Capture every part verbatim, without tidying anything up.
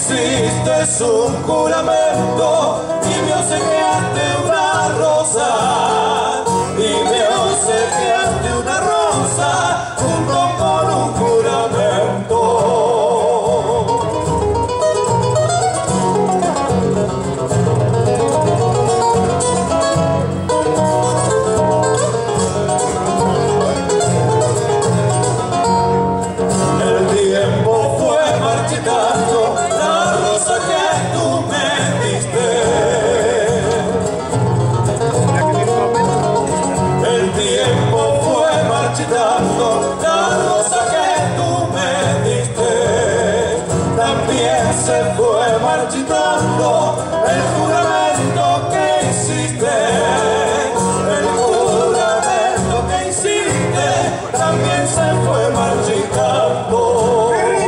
hiciste un juramento y me obsequiaste una rosa, y me obsequiaste una rosa junto con un juramento. El tiempo fue marchitando la rosa que tú me diste. El tiempo fue marchitando la rosa que tú me diste. También se fue marchitando el juramento que hiciste. El juramento que hiciste también se fue marchitando.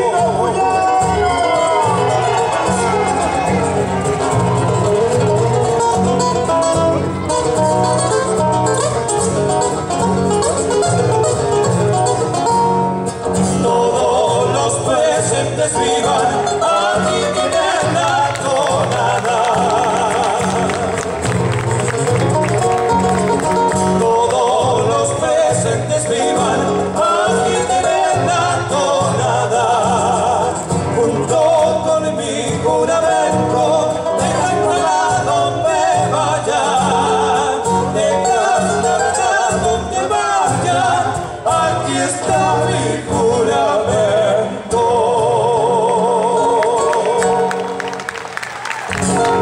Todos los presentes vivan, aquí tienen la tonada. Todos los presentes vivan, aquí tienen la tonada. Junto con mi juramento, de cantar a donde vaya, de cantar a donde vaya, aquí está mi juramento.